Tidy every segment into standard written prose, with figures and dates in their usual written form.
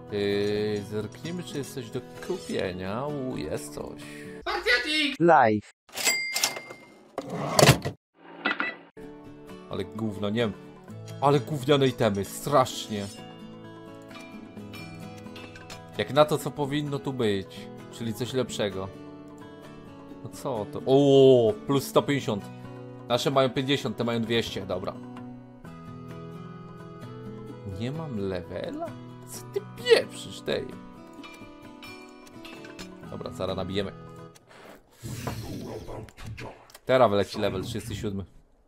Zerknijmy, czy jest coś do kupienia. Jest coś. Live. Ale gówno, nie wiem. Ale gówniane itemy, strasznie. Jak na to, co powinno tu być. Czyli coś lepszego. No co to? O, plus 150. Nasze mają 50, te mają 200, dobra. Nie mam levela? Co ty pieprzysz, tej? Dobra, zaraz nabijemy. Teraz wyleci level 37.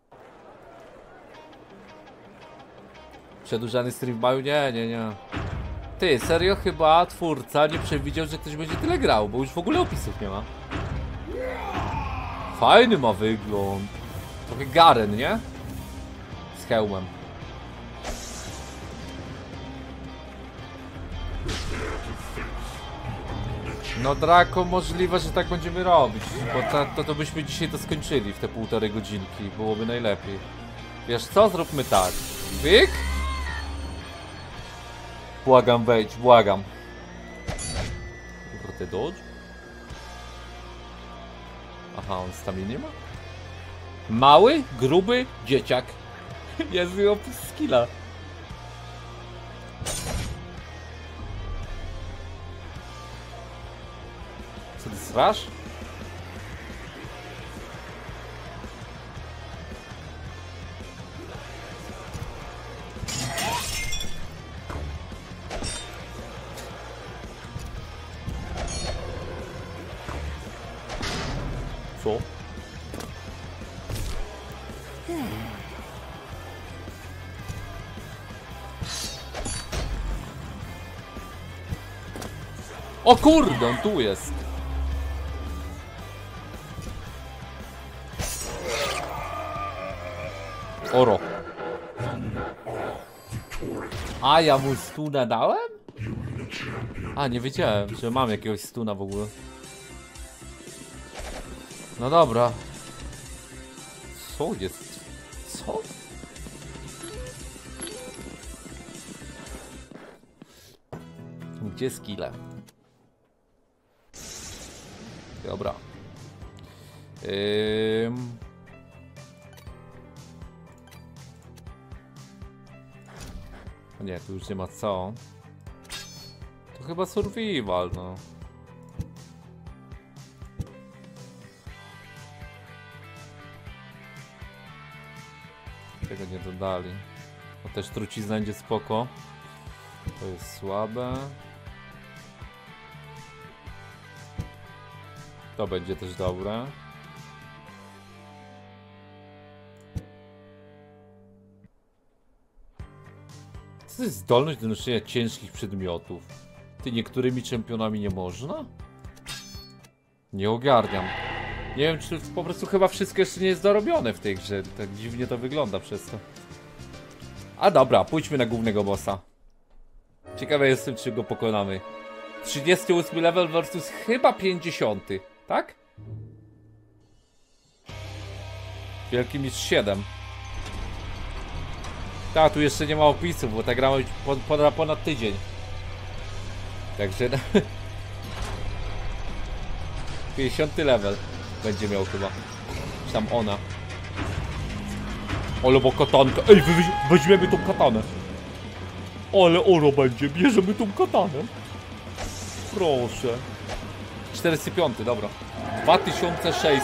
Przedłużany stream w maju? Nie. Ty, serio chyba twórca nie przewidział, że ktoś będzie tyle grał, bo już w ogóle opisów nie ma. Fajny ma wygląd. Trochę Garen, nie? Z hełmem. No Draco, możliwe, że tak będziemy robić, bo to byśmy dzisiaj to skończyli w te 1,5 godzinki, byłoby najlepiej. Wiesz co? Zróbmy tak. Wyk? Błagam, wejdź, błagam. Kurde, dodge? Aha, on staminy nie ma? Mały, gruby, dzieciak. Jest opis skilla. Co ty srasz? Co? O kurde, on tu jest. Oro. A ja mu stuna dałem? A, nie wiedziałem, że mam jakiegoś stuna w ogóle. No dobra. Co jest? Co? Gdzie skille? Dobra. Nie, tu już nie ma co. To chyba survival, no. Tego nie dodali. No też trucizna będzie spoko. To jest słabe. To będzie też dobre. Co to jest zdolność do noszenia ciężkich przedmiotów? Ty, niektórymi czempionami nie można? Nie ogarniam. Nie wiem, czy po prostu chyba wszystko jeszcze nie jest dorobione w tej grze. Tak dziwnie to wygląda przez to. A dobra, pójdźmy na głównego bossa. Ciekawe jestem, czy go pokonamy. 38 level versus chyba 50, tak? Wielki Mistrz 7. Tak, tu jeszcze nie ma opisów, bo ta gra ma być ponad tydzień. Także... 50 level będzie miał chyba. Czy tam ona. Ale bo katanka. Ej, weźmiemy tą katanę. Ale oro będzie. Bierzemy tą katanę. Proszę. 45, dobra. 2600.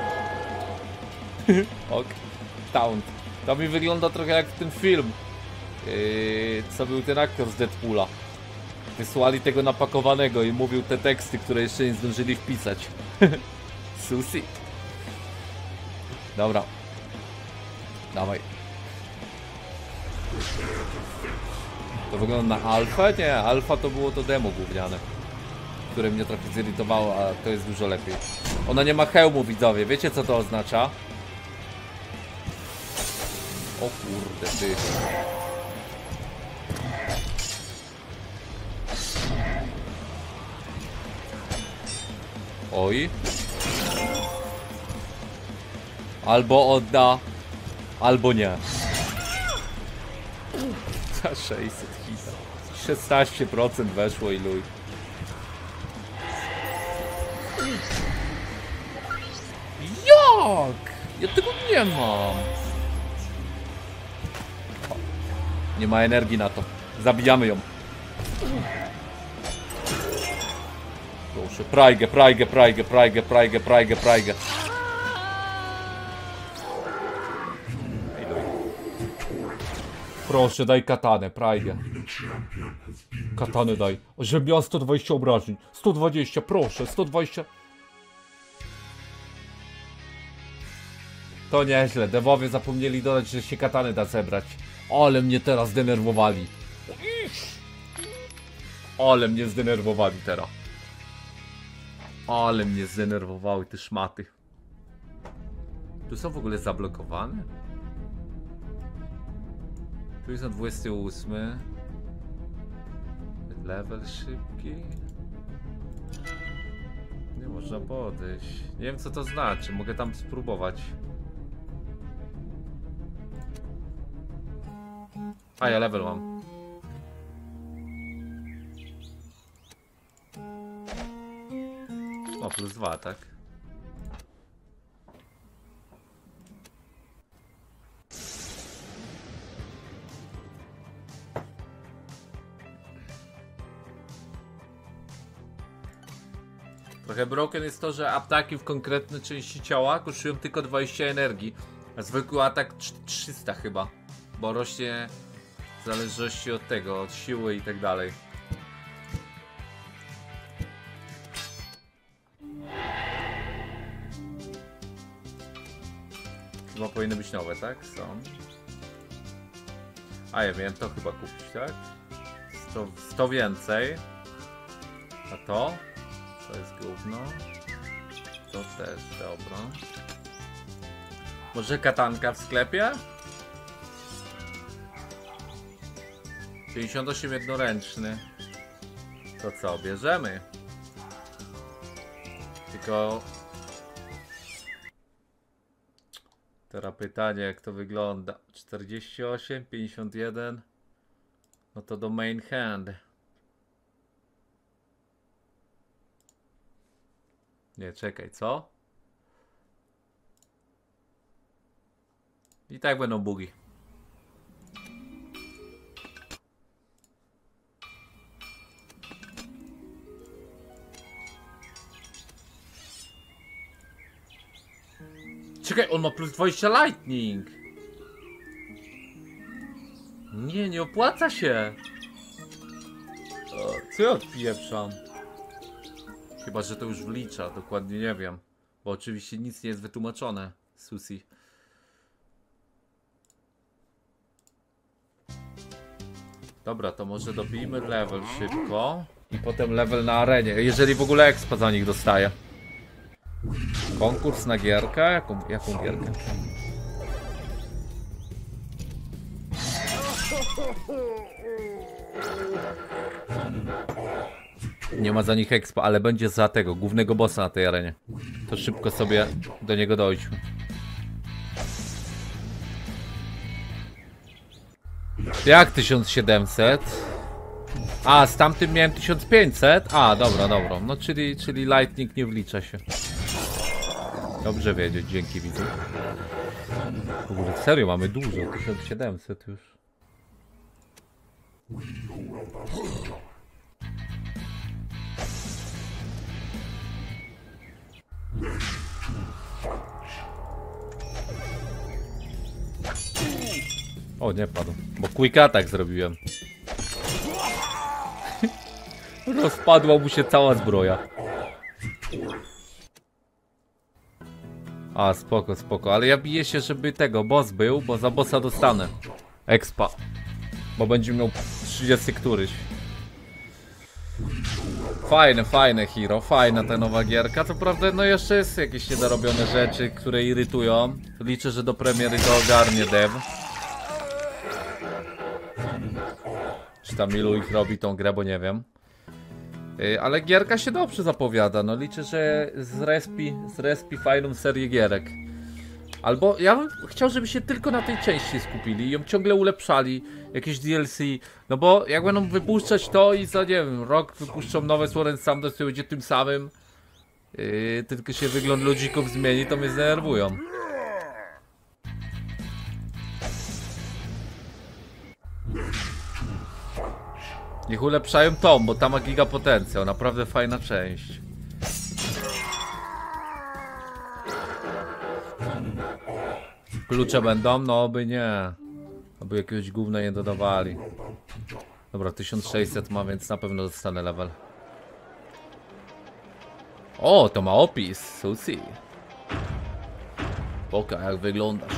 Ok. Taunt. To mi wygląda trochę jak ten film. Co był ten aktor z Deadpoola. Wysłali tego napakowanego i mówił te teksty, które jeszcze nie zdążyli wpisać. Susi. Dobra. Dawaj. To wygląda na alfę? Nie, alfa to było to demo gówniane, które mnie trochę zirytowało, a to jest dużo lepiej. Ona nie ma hełmu, widzowie. Wiecie, co to oznacza? O kurde, ty. Oj. Albo odda, albo nie. Za 600 hita. 16% weszło i luj. Jak? Ja tego nie mam. Nie ma energii na to. Zabijamy ją. Proszę, prajgę. Proszę, daj katanę, prajgę. Katanę daj. Żebym miał 120 obrażeń. 120, proszę, 120. To nieźle, dewowie zapomnieli dodać, że się katany da zebrać. Ale mnie teraz zdenerwowali. Ale mnie zdenerwowali teraz. Ale mnie zdenerwowały te szmaty. Tu są w ogóle zablokowane? Tu jest na 28. Level szybki. Nie można podejść. Nie wiem co to znaczy, mogę tam spróbować. A ja level mam. O, +2, tak? Trochę broken jest to, że ataki w konkretne części ciała kosztują tylko 20 energii, a zwykły atak 300 chyba, bo rośnie w zależności od tego, od siły i tak dalej. Chyba powinny być nowe, tak? Są. A ja miałem to chyba kupić, tak? 100 więcej. A to? To jest gówno. To też, dobra. Może katanka w sklepie? 58 jednoręczny. To co, bierzemy? Tylko... Teraz pytanie, jak to wygląda. 48, 51. No to do main hand. Nie, czekaj, co? I tak będą bugi. Czekaj, on ma +20 lightning. Nie opłaca się. O, co ja odpieprzam? Chyba, że to już wlicza, dokładnie nie wiem. Bo oczywiście nic nie jest wytłumaczone, Susi. Dobra, to może dobijmy level szybko. I potem level na arenie, jeżeli w ogóle expa za nich dostaje. Konkurs na gierkę? Jaką gierkę? Nie ma za nich expa, ale będzie za tego głównego bossa na tej arenie. To szybko sobie do niego dojdźmy. Jak 1700? A, z tamtym miałem 1500? A, dobra. No czyli lightning nie wlicza się. Dobrze wiedzieć, dzięki widzu. W ogóle serio mamy dużo, 1700 już. O, nie padł, bo quick attack zrobiłem. Rozpadła mu się cała zbroja. A, spoko, ale ja biję się, żeby tego boss był, bo za bossa dostanę expa. Bo będzie miał 30 któryś. Fajne hero, fajna ta nowa gierka. Co prawda, no jeszcze jest jakieś niedorobione rzeczy, które irytują. Liczę, że do premiery to ogarnie dev. Czy tam ilu ich robi tą grę, bo nie wiem. Ale gierka się dobrze zapowiada, no liczę, że zrespi fajną serię gierek. Albo ja bym chciał, żeby się tylko na tej części skupili i ją ciągle ulepszali, jakieś DLC. No bo jak będą wypuszczać to i za, nie wiem, rok wypuszczą nowe Sword and Sandals, to będzie tym samym. Tylko się wygląd ludzików zmieni, to mnie zdenerwują. Niech ulepszają tą, bo ta ma giga potencjał, naprawdę fajna część. Klucze będą? No oby nie. Oby jakiegoś gówna nie dodawali. Dobra, 1600 ma, więc na pewno dostanę level. O, to ma opis, Susi. Pokaż jak wyglądasz.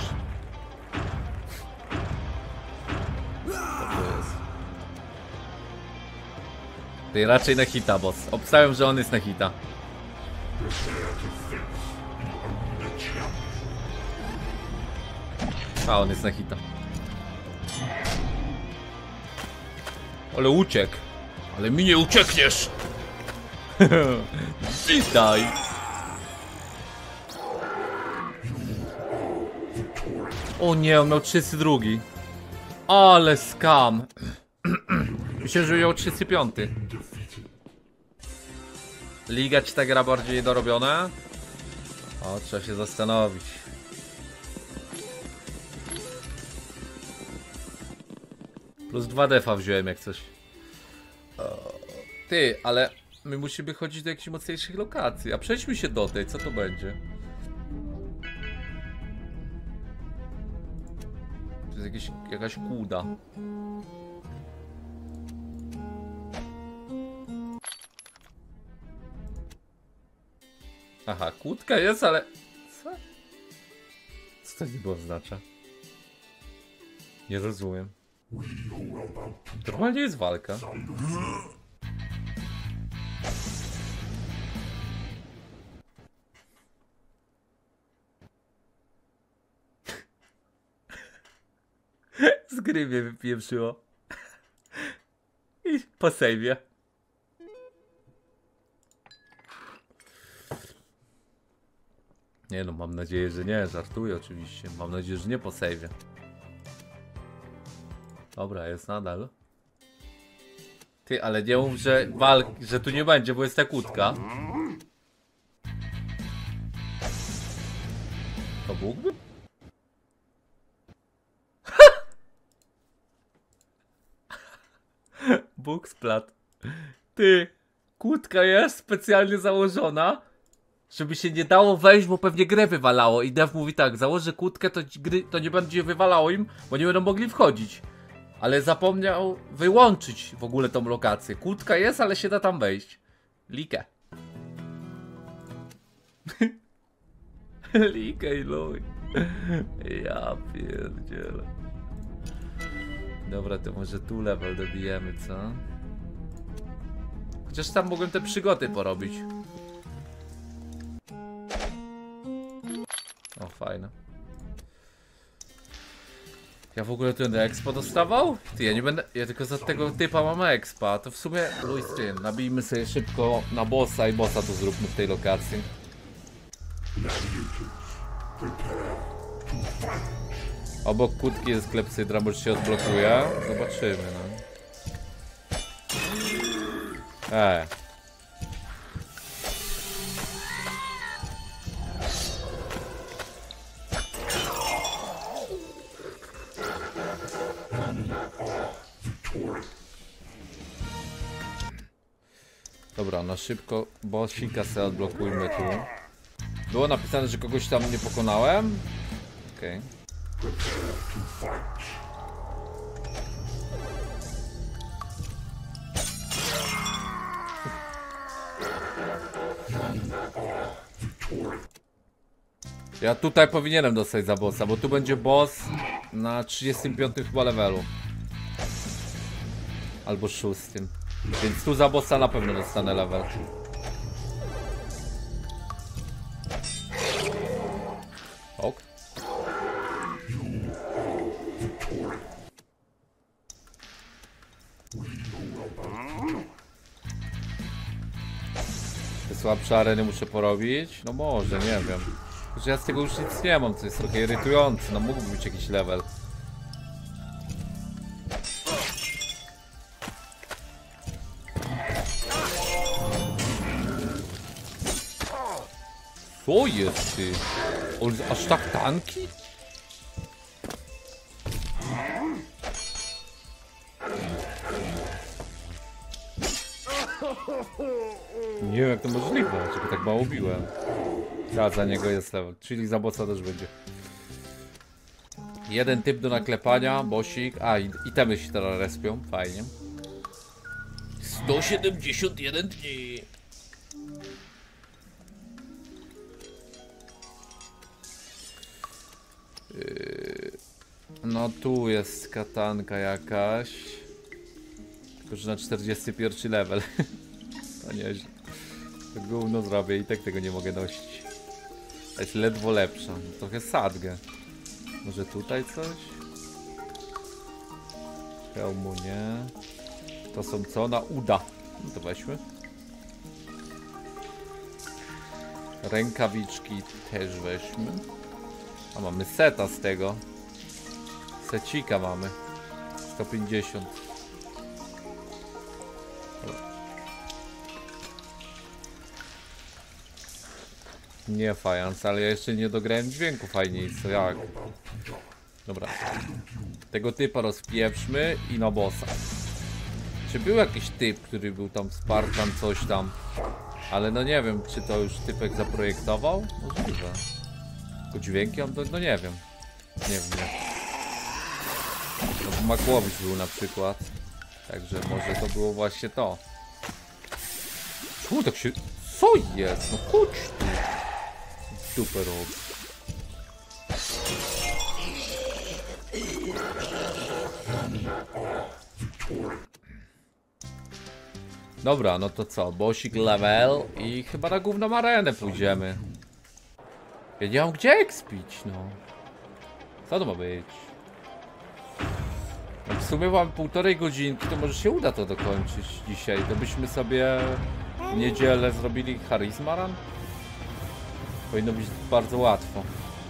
Co to jest? Ty raczej na hita, boss. Obstawiam, że on jest na hita. A, on jest na hita. Ale uciekł. Ale mi nie uciekniesz. Witaj. O nie, on miał 32. Ale skam. Myślę, że miał 35. Liga czy ta gra bardziej dorobiona? O, trzeba się zastanowić. Plus 2 defa wziąłem jak coś. Ty, ale my musimy chodzić do jakichś mocniejszych lokacji. A przejdźmy się do tej, co to będzie? To jest jakaś kłuda. Aha, kłódka jest, ale... Co? Co to niby oznacza? Nie rozumiem. Normalnie jest walka. Z gry mnie wypieprzyło. I po sejmie. Nie no, mam nadzieję, że nie. Żartuję oczywiście. Mam nadzieję, że nie po sejmie. Dobra, jest nadal. Ty, ale nie mów, że tu nie będzie, bo jest ta kłódka. To mógłby? Bóg splat. Ty, kłódka jest specjalnie założona, żeby się nie dało wejść, bo pewnie grę wywalało. I Dev mówi tak, założę kłódkę, to nie będzie wywalało im, bo nie będą mogli wchodzić. Ale zapomniał wyłączyć w ogóle tą lokację. Kłódka jest, ale się da tam wejść. Likę. Likę i luj. Ja pierdzielę. Dobra, to może tu level dobijemy, co? Chociaż tam mogłem te przygody porobić. O, fajne. Ja w ogóle ten expa dostawał? Ty, ja nie będę... Ja tylko za tego typa mam expa. To w sumie... Luistyn, nabijmy sobie szybko na bossa i bossa tu zróbmy w tej lokacji. Obok kłódki jest klepsydra, może się odblokuje. Zobaczymy, no. Dobra, na szybko bossika sobie odblokujmy tu. Było napisane, że kogoś tam nie pokonałem. Okej. Ja tutaj powinienem dostać za bossa, bo tu będzie boss na 35 chyba levelu. Albo 6. Więc tu za bossa na pewno dostanę level. Ok. Te słabsze areny muszę porobić? No może, nie wiem. Że ja z tego już nic nie mam, co jest trochę irytujące. No mógłby być jakiś level. Co jest ty? On aż tak tanki? Nie wiem jak to możliwe, że go tak mało biłem. A za niego jest level, czyli za bossa też będzie. Jeden typ do naklepania, bosik. A, itemy się teraz respią, fajnie. 171 dni. No tu jest katanka jakaś. Tylko że na 41 level. To nieźle. To gówno zrobię i tak tego nie mogę nosić. To jest ledwo lepsza. Trochę sadgę. Może tutaj coś? Hełmu nie. To są co? Na uda. No to weźmy. Rękawiczki też weźmy. A mamy seta z tego. Secika mamy. 150. Nie fajans, ale ja jeszcze nie dograłem dźwięku fajniejszego. Jak? Dobra. Tego typa rozpieprzmy i na bossa. Czy był jakiś typ, który był tam Spartan, coś tam? Ale no nie wiem, czy to już typek zaprojektował? Możliwe. Tylko dźwięki on to, no nie wiem. Nie wiem, nie. No, Makłowicz był na przykład. Także może to było właśnie to. Czemu tak się... Co jest? No chodź tu. Super robi. Dobra, no to co? Bosik level i chyba na główną arenę pójdziemy. Ja nie mam gdzie expić, no. Co to ma być? No w sumie mam 1,5 godzinki, to może się uda to dokończyć dzisiaj. To byśmy sobie w niedzielę zrobili charisma run? Powinno być bardzo łatwo.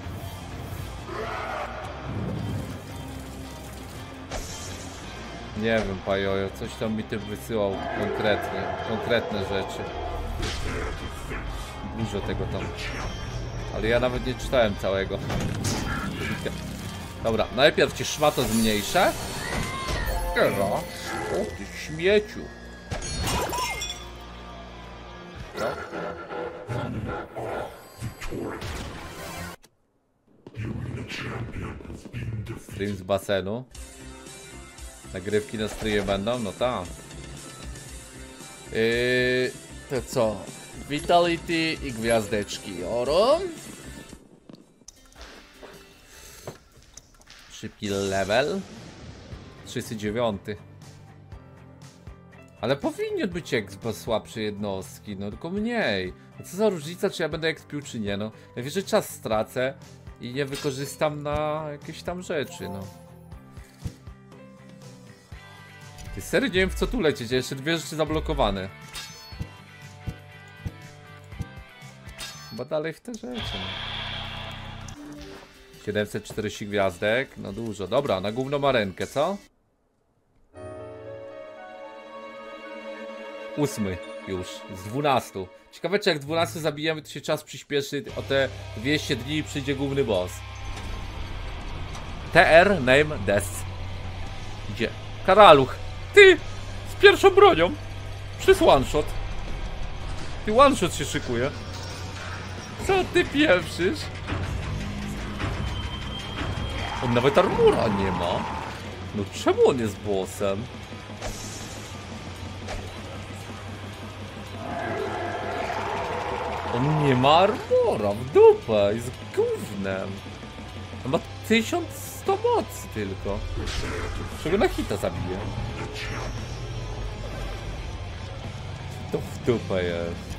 Nie wiem, Pajojo, coś tam mi tym wysyłał konkretne rzeczy. Dużo tego tam. Ale ja nawet nie czytałem całego. Dobra, najpierw ci szmato zmniejszę. O ty śmieciu. Co? Stream z basenu. Nagrywki na streamie będą? No tak. To co? Vitality i gwiazdeczki. Oro. Szybki level. 39. Ale powinien być exp słabsze jednostki, no tylko mniej. No co za różnica, czy ja będę expił, czy nie, no. Najwyżej czas stracę i nie wykorzystam na jakieś tam rzeczy, no. Ty serio nie wiem w co tu lecieć, ja jeszcze dwie rzeczy zablokowane. Chyba dalej w te rzeczy, no. 740 gwiazdek, no dużo. Dobra, na główną arenkę, co? 8 już, z 12. Ciekawe, czy jak 12 zabijemy, to się czas przyspieszy o te 200 dni i przyjdzie główny boss. TR name Death. Gdzie? Karaluch. Ty! Z pierwszą bronią! Przez one shot. Ty one shot się szykuje. Co ty pieprzysz? On nawet armura nie ma. No czemu on jest bossem? On nie ma armora, w dupę, jest gównem. On ma 1100 mocy tylko. Czego na hita zabije? To w dupę jest.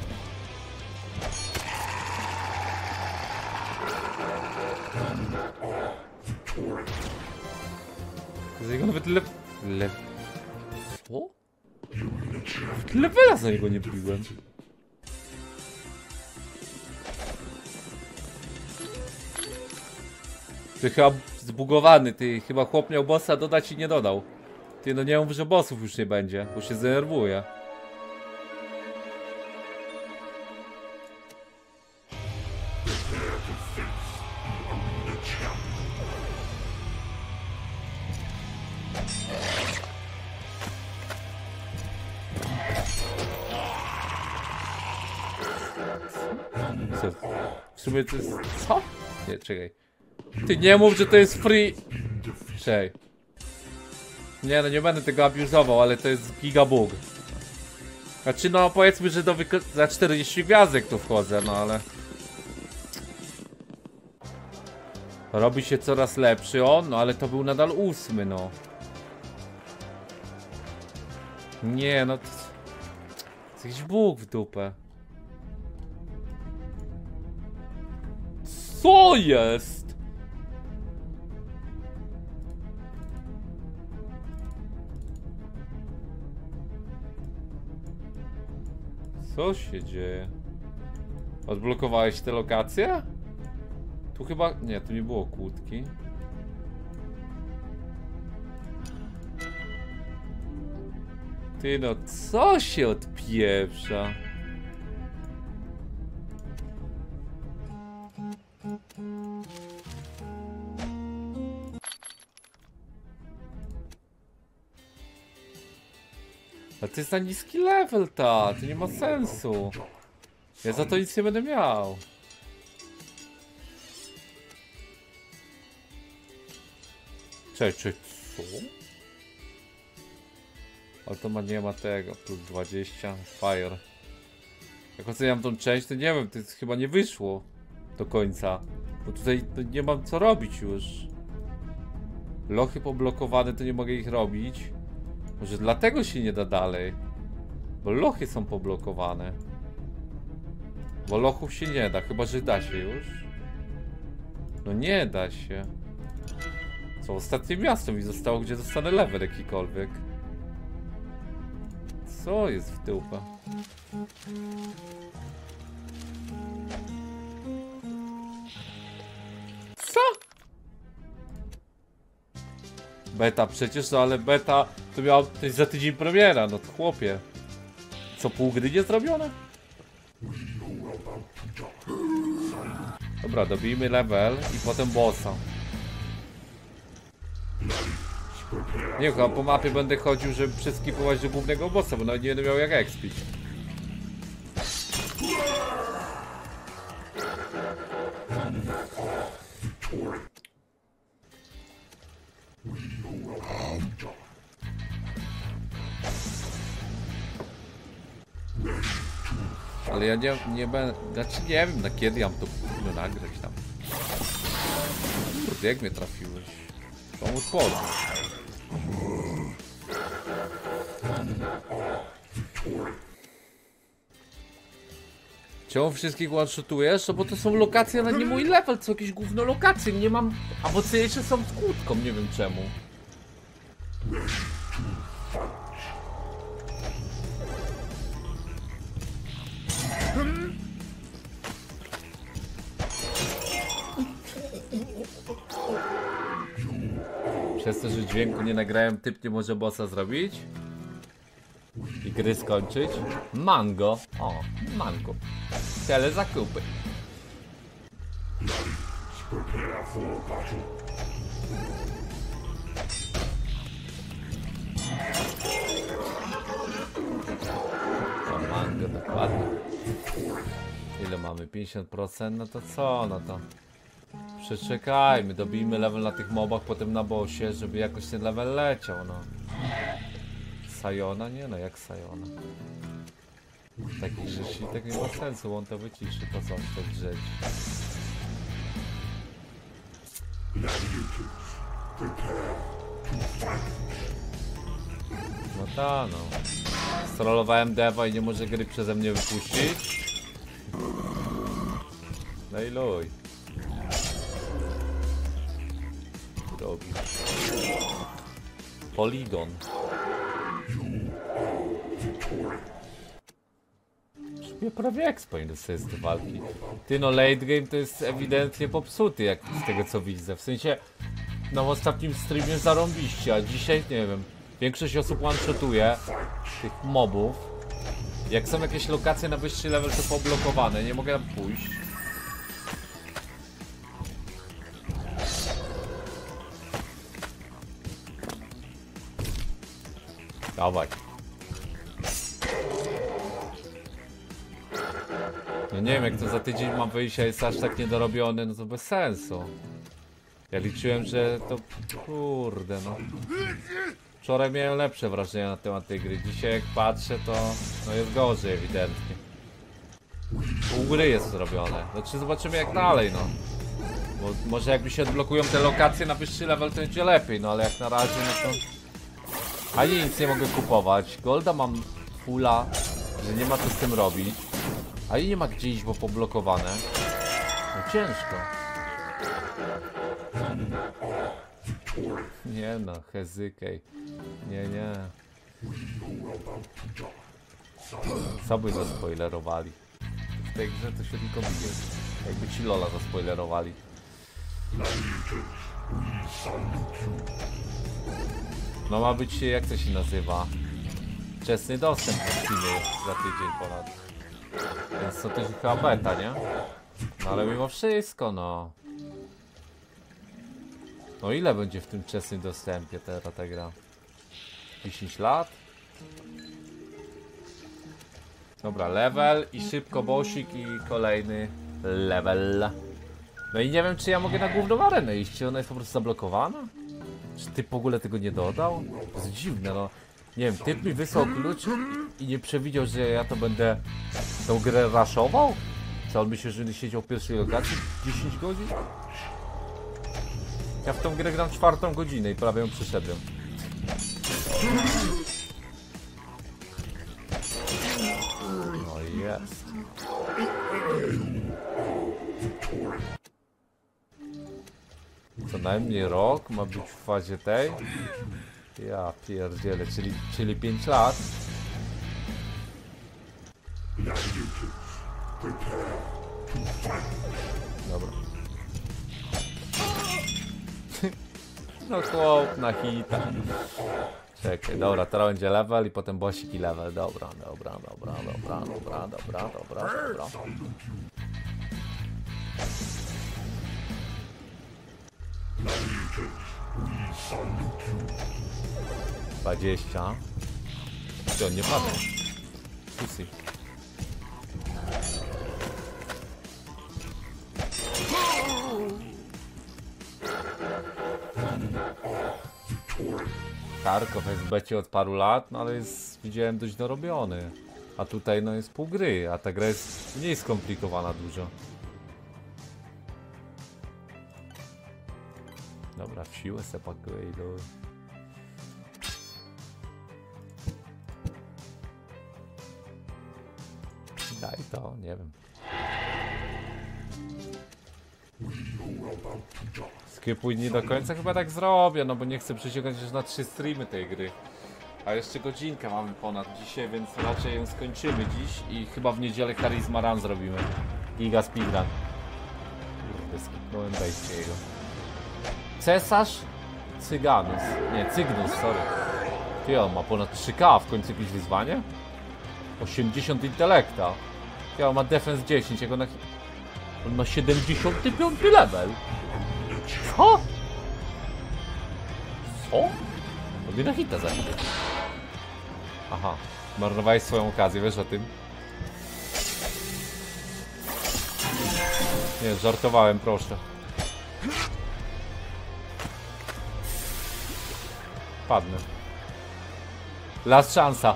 Z jego nawet co? Levela za niego nie biłem. Ty chyba zbugowany, ty chyba chłop miał bossa dodać i nie dodał. Ty no nie mów, że bossów już nie będzie, bo się zdenerwuje. W sumie to jest... Co? Nie, czekaj. Ty nie mów, że to jest free... Czekaj. Nie no, nie będę tego abuzował, ale to jest gigabug. Znaczy no, powiedzmy, że za 40 gwiazdek tu wchodzę, no ale... Robi się coraz lepszy on, no ale to był nadal 8, no. Nie no, to jest jakiś bóg w dupę. Co jest? Co się dzieje? Odblokowałeś te lokacje? Tu chyba... Nie, tu nie było kłódki. Ty no, co się odpieprza? A to jest za niski level, ta, to nie ma sensu. Ja za to nic nie będę miał. Czekaj, co? Ale to nie ma tego, plus 20, fire. Jak oceniam tą część, to nie wiem, to chyba nie wyszło do końca. Bo tutaj nie mam co robić już. Lochy poblokowane, to nie mogę ich robić. Może dlatego się nie da dalej. Bo lochy są poblokowane. Bo lochów się nie da, chyba że da się już. No nie da się. Co, ostatnie miasto mi zostało, gdzie dostanę level jakikolwiek. Co jest w dupę? Co? Beta przecież, no ale beta to miała za tydzień premiera, no to chłopie. Co, pół gry nie zrobione? Dobra, dobijmy level i potem bossa. Nie, chyba po mapie będę chodził, żeby przeskipować do głównego bossa, bo nawet nie będę miał jak expić. Ale ja nie będę... Znaczy nie wiem na kiedy ja mam to nagrać tam. Kurde, jak mnie trafiłeś? Pomóż podnieść. Czemu wszystkich one-shotujesz? No bo to są lokacje, ale nie mój level, to jakieś gówno lokacje, nie mam... A mocniejsze są z kłódką, nie wiem czemu. Przez to, że dźwięku nie nagrałem, typ nie może bossa zrobić i gry skończyć. Mango. O, mango. Tyle zakupy. O, mango, dokładnie. Ile mamy? 50%? No to co? No to... Przeczekajmy, dobijmy level na tych mobach, potem na bossie, żeby jakoś ten level leciał, no. Sayona? Nie no, jak Sayona? Takich rzeczy tak nie ma sensu, on to wyciszy, po co to drzeć. No ta no. Strollowałem dewa i nie może gry przeze mnie wypuścić. No i luj. Robi. Polygon. Chłopie, prawie expo ile sobie z tej walki. Ty no, late game to jest ewidentnie popsuty, jak z tego co widzę. W sensie, no w ostatnim streamie zarąbiście, a dzisiaj, nie wiem, większość osób one-shotuje tych mobów. Jak są jakieś lokacje na wyższy level, to poblokowane, nie mogę tam pójść. Dawaj. No nie wiem, jak to za tydzień mam wyjść, a jest aż tak niedorobiony, no to bez sensu. Ja liczyłem, że to... kurde no. Wczoraj miałem lepsze wrażenia na temat tej gry. Dzisiaj jak patrzę, to no jest gorzej ewidentnie. Pół gry jest zrobione. Znaczy zobaczymy jak dalej, no. Bo może jakby się odblokują te lokacje na wyższy level, to będzie lepiej, no ale jak na razie, no to... Ani nic nie mogę kupować. Golda mam fulla, że nie ma co z tym robić. A i nie ma gdzie iść, bo poblokowane. No ciężko. Nie no, hezykej. Nie, nie. Co by zaspoilerowali? W tej grze to się tylko widzi. Jakby ci Lola zaspoilerowali. No ma być, jak to się nazywa? Wczesny dostęp do Steamy za tydzień ponad. Więc to też chyba beta, nie? No ale mimo wszystko, no. No ile będzie w tym wczesnym dostępie teraz ta gra? 10 lat? Dobra, level i szybko bossik i kolejny level. No i nie wiem, czy ja mogę na główną arenę iść, czy ona jest po prostu zablokowana? Czy typ w ogóle tego nie dodał? To jest dziwne, no. Nie wiem, typ mi wysłał klucz i nie przewidział, że ja to będę tą grę raszował? Co, on myśli, że będę siedział w pierwszej lokacji 10 godzin? Ja w tą grę gram 4. godzinę i prawie ją przyszedłem. No i jest. Co najmniej rok ma być w fazie tej. Ja pierdzielę, czyli 5 lat. Dobra. No chłop na hita. Czekaj, dobra, teraz będzie level i potem bossik i level. Dobra. 20. Czy on nie padł? Pussy. Tarkow jest w becie od paru lat, no ale jest, widziałem, dość dorobiony. A tutaj no jest pół gry, a ta gra jest mniej skomplikowana dużo. Dobra, w siłę se pakuję i do... Daj to, nie wiem. Skipuj dni do końca, chyba tak zrobię, no bo nie chcę przeciągać już na 3 streamy tej gry. A jeszcze godzinkę mamy ponad dzisiaj, więc raczej ją skończymy dziś i chyba w niedzielę Charisma Run zrobimy. Giga speedrun. Kurde, skipnąłem wejście jego. Cesarz Cyganus. Nie, Cygnus, sorry. Ty, on ma ponad 3K, w końcu jakieś wyzwanie? 80 intelekta. Ty, on ma defense 10, jak on ma 75 level. Co? Co? Robię na hita za nim. Aha, marnowałeś swoją okazję, wiesz o tym? Nie, żartowałem, proszę. Padnę. Last szansa.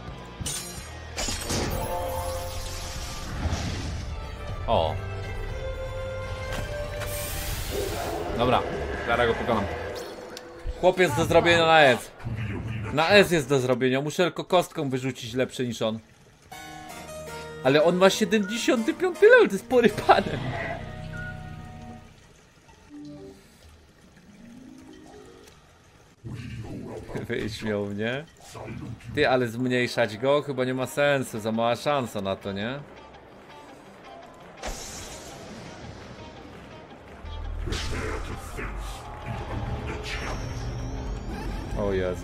O. Dobra, zaraz go pokonam. Chłopiec do zrobienia na S. Na S jest do zrobienia, muszę tylko kostką wyrzucić lepsze niż on. Ale on ma 75 level, to jest porypanem. wyśmiał mnie. Ty, ale zmniejszać go chyba nie ma sensu, za mała szansa na to, nie? O Jezu.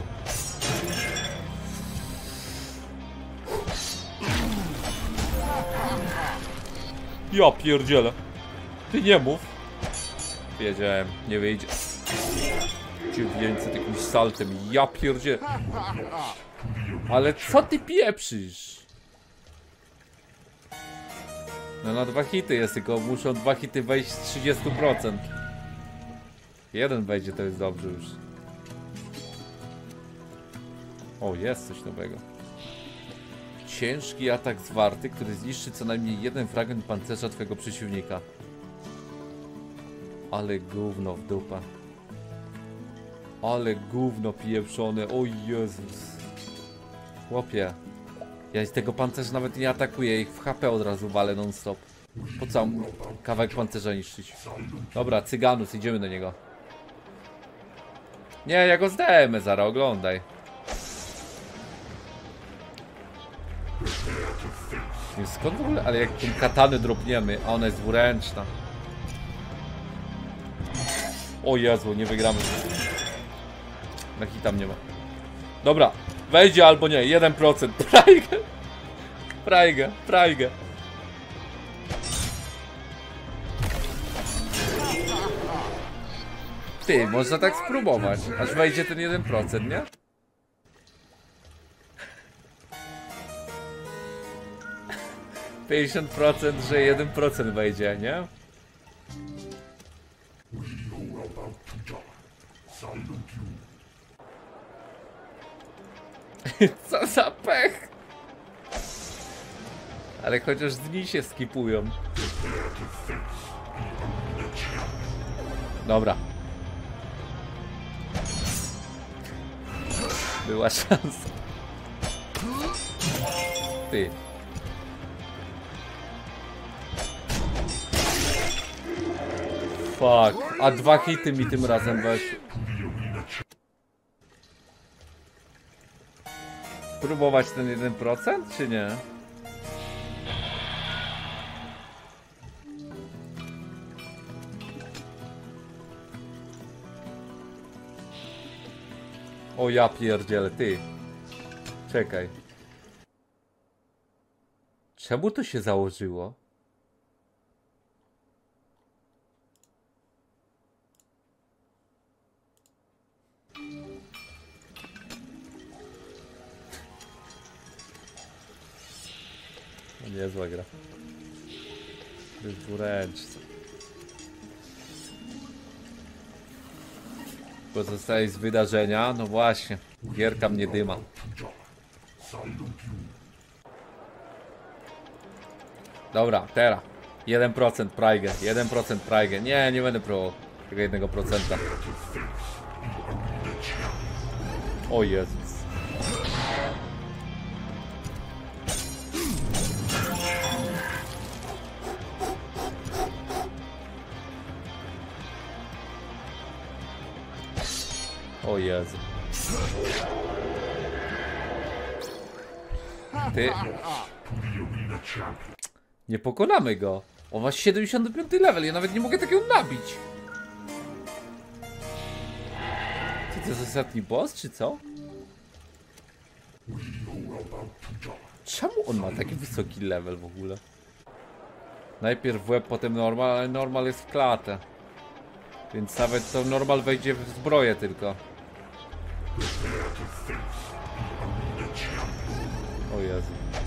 Ja pierdzielę. Ty nie mów. Wiedziałem, nie wyjdzie. 900 jakimś saltem. Ja pierdzielę. Ale co ty pieprzysz? No na 2 hity jest, tylko muszą 2 hity wejść z 30%. Jeden wejdzie, to jest dobrze już. O, jest coś nowego. Ciężki atak zwarty, który zniszczy co najmniej jeden fragment pancerza twojego przeciwnika. Ale gówno w dupę. Ale gówno pieprzone, o Jezus. Chłopie. Ja z tego pancerza nawet nie atakuję, ich w HP od razu walę non stop. Po co kawałek pancerza niszczyć? Dobra, Cyganus, idziemy do niego. Nie, ja go zdejmę, zaraz, oglądaj. Skąd w ogóle? Ale jak tą katanę dropniemy, a ona jest dwuręczna. O Jezu, nie wygramy. Na hita nie ma. Dobra, wejdzie albo nie, 1%. Prajgę. Prajgę, prajgę. Ty, można tak spróbować, aż wejdzie ten 1%, nie? %, że 1% wejdzie, nie? Co za pech! Ale chociaż dni się skipują. Dobra. Była szansa. Ty. Fuck. A 2 hity mi tym razem weszły. Próbować ten 1%, czy nie? O ja pierdzielę, ty. Czekaj. Czemu to się założyło? Niezła gra. To jest dwuręczna. Pozostaje z wydarzenia, no właśnie. Gierka mnie dyma. Dobra, teraz. 1% prajgę, 1% prajgę. Nie, nie będę próbował tego 1%. O Jezus. O Jezu. Ty. Nie pokonamy go. On ma 75 level, ja nawet nie mogę takiego nabić. Czy to jest ostatni boss, czy co? Czemu on ma taki wysoki level w ogóle? Najpierw w łeb, potem normal, ale normal jest w klatę. Więc nawet to normal wejdzie w zbroję tylko. O Jezu.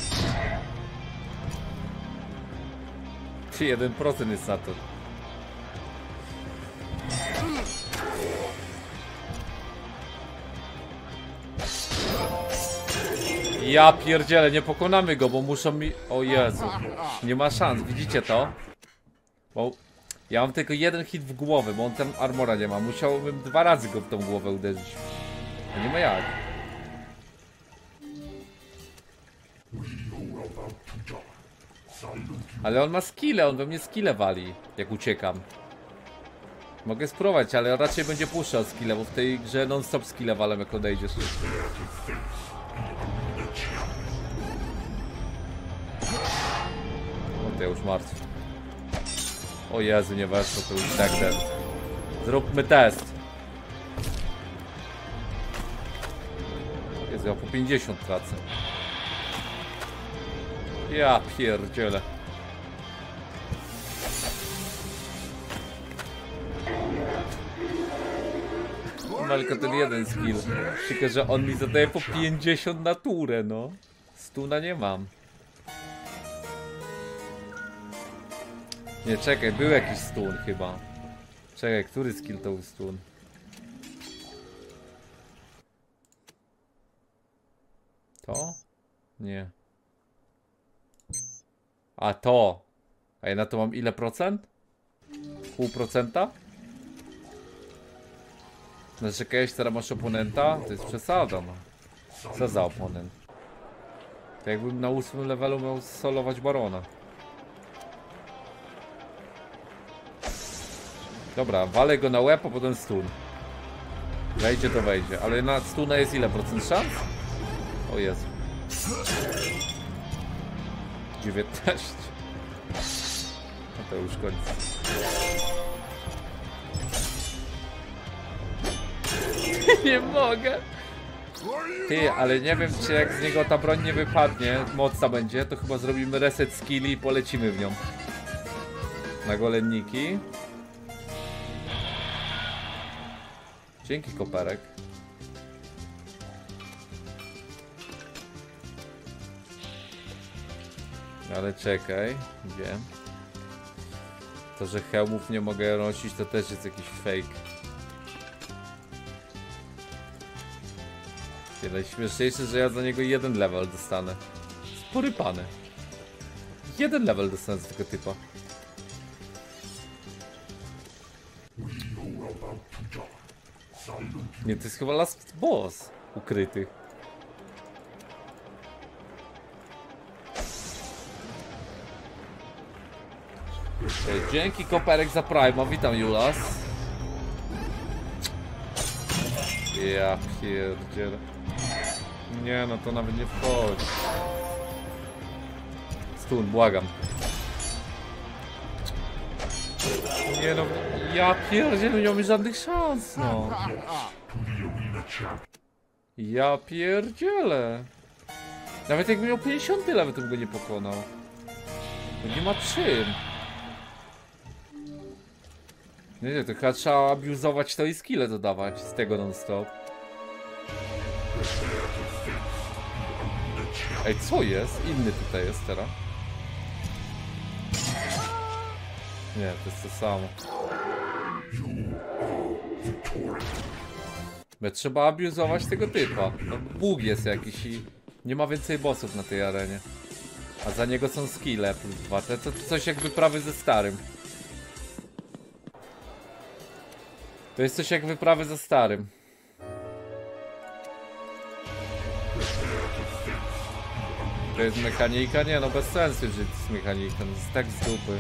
Czy 1% jest na to? Ja pierdzielę, nie pokonamy go, bo muszą mi... O Jezu. Nie ma szans, widzicie to? Bo ja mam tylko jeden hit w głowę, bo on tam armora nie ma. Musiałbym 2 razy go w tą głowę uderzyć. A nie ma jak. Ale on ma skille, on we mnie skille wali, jak uciekam. Mogę spróbować, ale raczej będzie puszczał skille, bo w tej grze non-stop skille walem jak odejdziesz. O, to ja już martwy. O Jezu, nie weszło, to już tak dead. Zróbmy test. Jezu, ja po 50 tracę. Ja pierdzielę. Mam tylko ten jeden skill. Tylko, że on mi zadaje po 50 na turę, no. Stuna nie mam. Nie, czekaj, był jakiś stun chyba. Czekaj, który skill to był stun? To? Nie. A to. A ja na to mam ile procent? Pół procenta? Znaczy, jakieś teraz masz oponenta? To jest przesada, no. Co za oponent? To jakbym na 8 levelu miał solować barona. Dobra, walę go na łeb, a potem stun. Wejdzie to wejdzie, ale na stuna jest ile procent szans? O Jezu. 19. No to już koniec. Nie mogę. Ty, ale nie wiem, czy jak z niego ta broń nie wypadnie, mocna będzie, to chyba zrobimy reset skilli i polecimy w nią. Na golenniki. Dzięki, koperek. Ale czekaj, wiem. To, że hełmów nie mogę nosić, to też jest jakiś fake. Najśmieszniejsze, że ja za niego jeden level dostanę. Porypany. Jeden level dostanę z tego typa. Nie, to jest chyba last boss ukryty. Dzięki, koperek, za Prima. Witam, Julas. Ja pierdzielę. Nie, no to nawet nie wchodzi. Stun, błagam. Nie no, ja pierdzielę, nie mam żadnych szans, no. Ja pierdzielę. Nawet jakbym miał 50 level, to bym go nie pokonał. To nie ma czym. Nie, to chyba trzeba abuzować to i skille dodawać z tego non-stop. Ej, co jest? Inny tutaj jest teraz. Nie, to jest to samo. Trzeba abuzować tego typa. No, bóg jest jakiś i nie ma więcej bossów na tej arenie. A za niego są skille plus 2. To coś jak wyprawy ze starym. To jest coś jak wyprawy ze starym. To jest mechanika? Nie, no bez sensu, że to jest mechanika. To jest tak z dupy.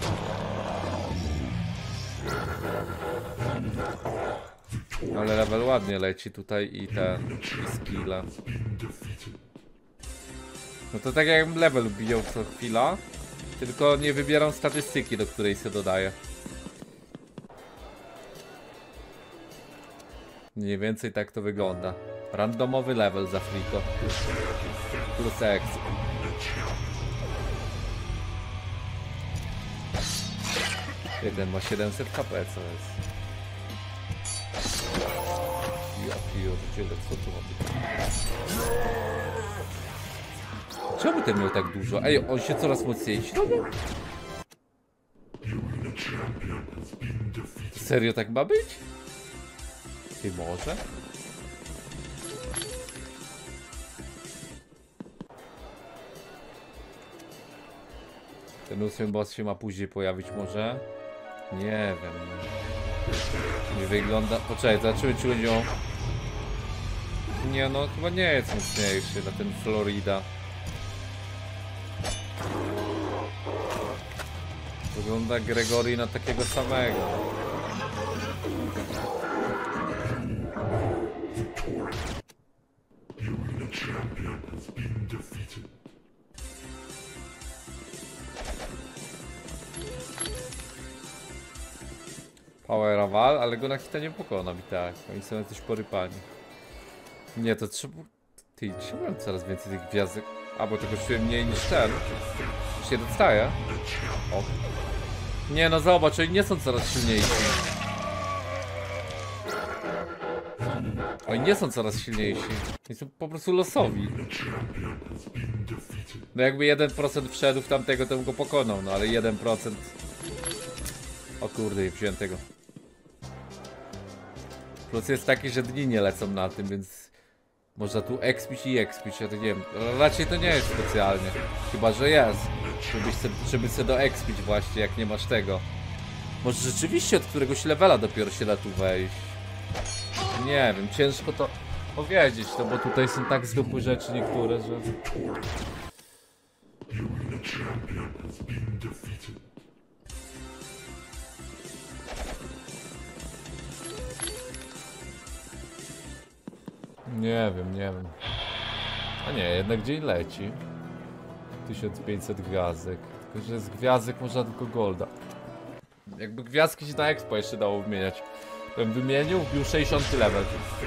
Ale level ładnie leci tutaj i skilla. No to tak jakbym level bijał co chwila. Tylko nie wybieram statystyki, do której się dodaje. Mniej więcej tak to wygląda. Randomowy level za friko. Plus X. Jeden ma 700 HP, co jest? Ja pierdzielę, co tu ma być? Czemu ten miał tak dużo? Ej, on się coraz mocniejszy robił? Serio tak ma być? Ty może? Ten 8 boss się ma później pojawić może? Nie wiem. Nie wygląda... Poczekaj, zobaczymy czy będzie on... Nie no, chyba nie jest mocniejszy na ten Florida. Wygląda Gregory na takiego samego. Power Aval, ale go na hita nie pokonam i tak. Oni są jacyś porypani. Nie, to trzeba... Ty, czemu mam coraz więcej tych gwiazdek? A, bo tego kosztuje mniej niż ten. Już się dostaje. O. Nie no, zobacz, oni nie są coraz silniejsi. Oni nie są coraz silniejsi. Oni są po prostu losowi. No jakby 1% wszedł w tamtego, to bym go pokonał, no ale 1%... O kurde, wziąłem tego. Plus jest taki, że dni nie lecą na tym, więc... Można tu expić i expić, ja to nie wiem. Raczej to nie jest specjalnie. Chyba, że jest. Żeby sobie do expić właśnie, jak nie masz tego. Może rzeczywiście od któregoś levela dopiero się da tu wejść. Nie wiem, ciężko to powiedzieć, no bo tutaj są tak zdupłe rzeczy niektóre, że... Nie wiem, nie wiem. A nie, jednak dzień leci. 1500 gwiazdek. Tylko, że z gwiazdek można tylko golda. Jakby gwiazdki się na expo jeszcze dało wymieniać. To bym wymienił, wbił 60 level.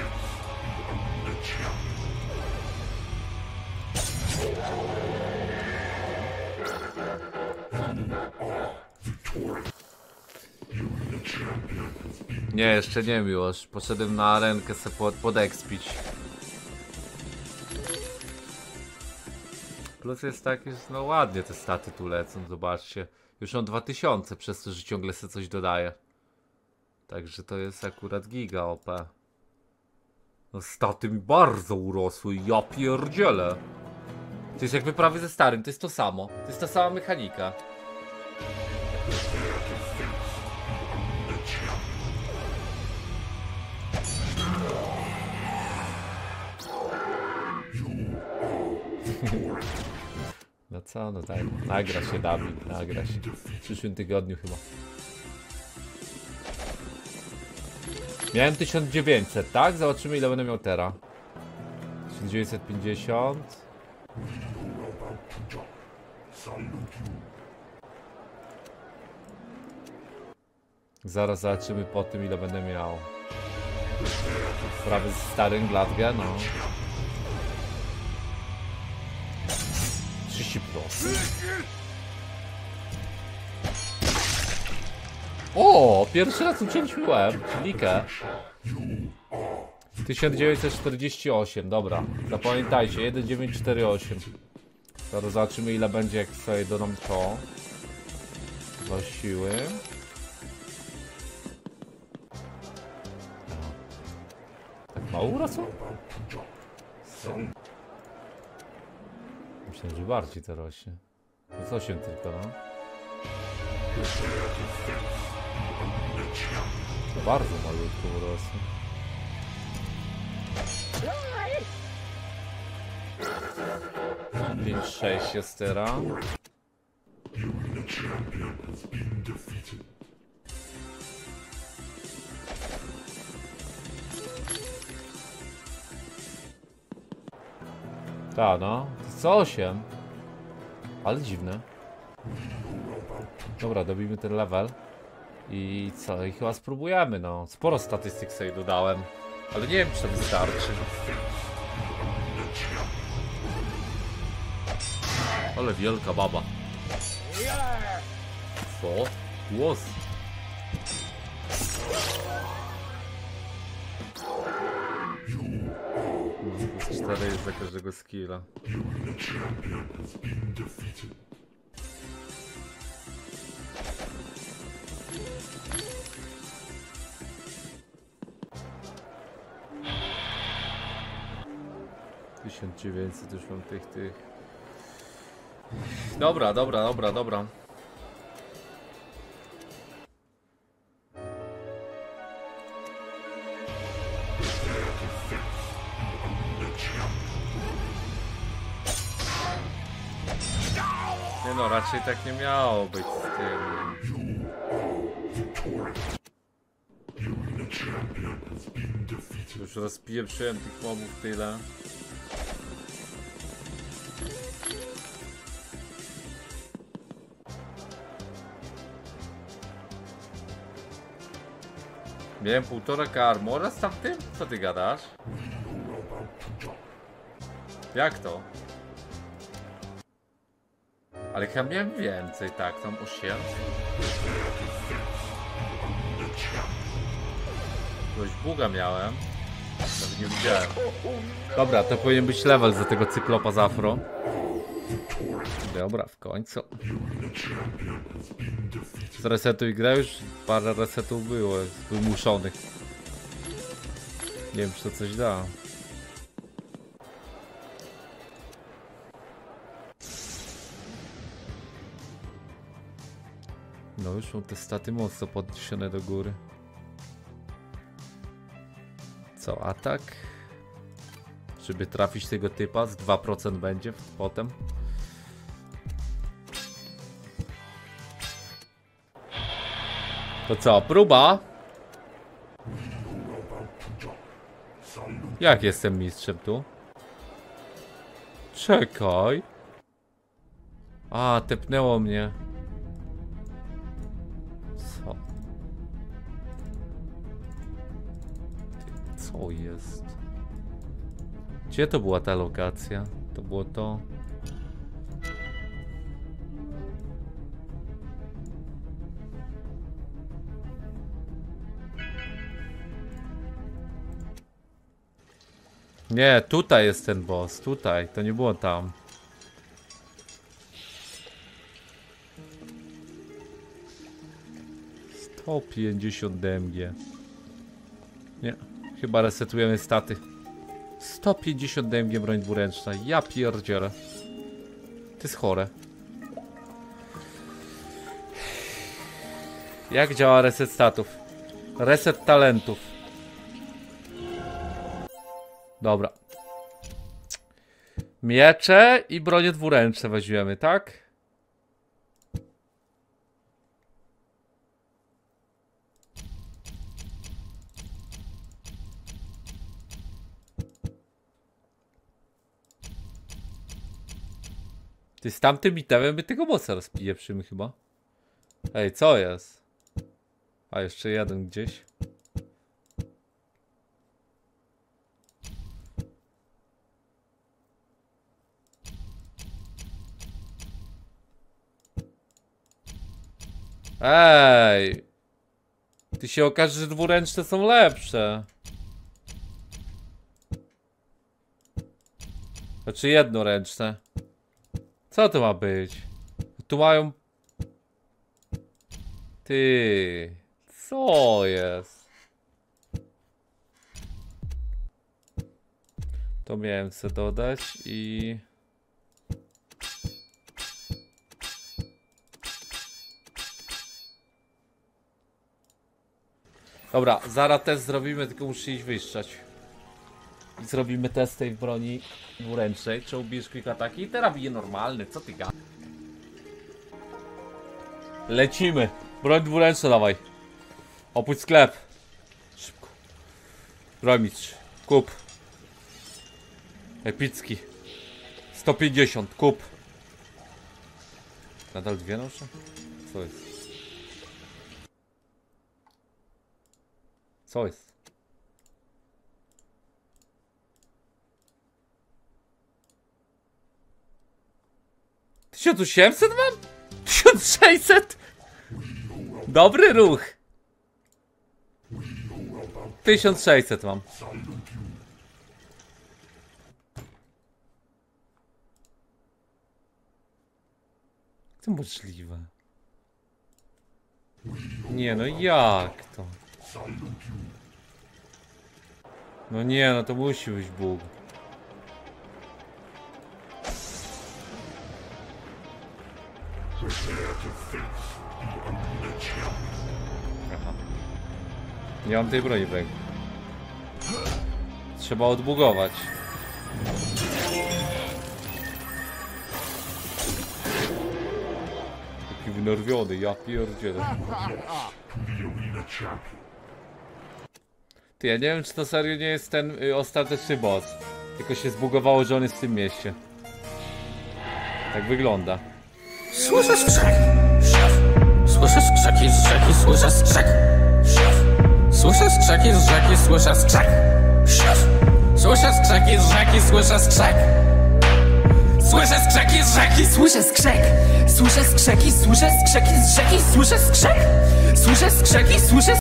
Nie, jeszcze nie miłość. Poszedłem na arenkę sobie podekspić. Plus jest taki, że no ładnie te staty tu lecą, zobaczcie. Już on 2000 przez to, że ciągle sobie coś dodaje. Także to jest akurat giga OP. No staty mi bardzo urosły, ja pierdzielę. To jest jak wyprawy ze starym, to jest to samo. To jest ta sama mechanika. No co, no tak, nagra się Dawid, nagra się. W przyszłym tygodniu chyba. Miałem 1900, tak? Zobaczymy ile będę miał teraz. 1950. Zaraz zobaczymy po tym ile będę miał. Sprawy z starym Gladge, no. 30%. O, pierwszy raz ucięliśmy łeb, likę. 1948, dobra. Zapamiętajcie, 1948. Zaraz zobaczymy ile będzie jak sobie dodam to. Dwa siły. Tak mało urosło? Myślę, że bardziej to rośnie. Jest 8 tylko, no. To bardzo malutko urosło. Pięć, 6 jest teraz. Tak, no. To jest co 8. Ale dziwne. Dobra, dobijmy ten level. I co? I chyba spróbujemy, no. Sporo statystyk sobie dodałem. Ale nie wiem, czy to wystarczy. Ale wielka baba. Co? Głos. Plus 4 jest za każdego skilla. $1900 już mam tych. Dobra. Nie no, raczej tak nie miało być z tym. Już rozpieprzyłem tych mobów tyle. Miałem 1,5 armora z tamtym? Co ty gadasz? Jak to? Ale chyba miałem więcej, tak? Tam 8. Jakiegoś buga miałem. Nawet nie widziałem. Dobra, to powinien być level za tego cyklopa z afro. Dobra, w końcu. Zresetuj grę, już parę resetów było wymuszonych. Nie wiem, czy to coś da. No już są te staty mocno podniesione do góry. Co, atak? Żeby trafić tego typa, z 2% będzie potem. To co, próba? Jak jestem mistrzem tu? Czekaj. A, tepnęło mnie. Co? Co jest? Gdzie to była ta lokacja? To było to. Nie, tutaj jest ten boss, tutaj, to nie było tam. To 50 DMG. Nie, chyba resetujemy staty. 150 DMG broń dwuręczna, ja pierdzielę. To jest chore. Jak działa reset statów? Reset talentów. Dobra. Miecze i bronie dwuręczne weźmiemy, tak? Ty z tamtym itemem my tego bossa rozpieprzymy chyba. Ej, co jest? A jeszcze jeden gdzieś. Ej! Ty się okaże, że dwuręczne są lepsze. Znaczy jednoręczne. Co to ma być? Tu mają... Ty... Co jest? To miałem sobie dodać i... Dobra, zaraz test zrobimy, tylko muszę iść wyszczać. I zrobimy test tej broni dwuręcznej. Czy ubijesz quick ataki? I teraz bije normalny, co ty gadasz? Lecimy. Broń dwuręczna dawaj. Opuść sklep. Szybko. Bromistrz. Kup. Epicki. 150. Kup. Nadal dwie nosze? Co jest? Co jest? — 1800 mam? 1600? Dobry ruch. 1600 mam. To możliwe. Nie no, jak to? No nie, no to musi być Bóg. Aha. Nie mam tej broni w ręku. Trzeba odbugować. Taki wnerwiony, ja pierdzielę. Ty, ja nie wiem, czy to serio nie jest ten ostateczny boss. Tylko się zbugowało, że on jest w tym mieście. Tak wygląda. Słyszę skrzek. Słyszę skrzeki z rzeki, słyszę skrzek. Słyszę skrzeki z rzeki, słyszę skrzek. Słyszę skrzeki z rzeki, słyszę skrzek. Słyszę skrzeki z rzeki, słyszę skrzek. Słyszę skrzeki, słyszę skrzeki z rzeki, słyszę skrzek. Słyszę skrzeki, słyszę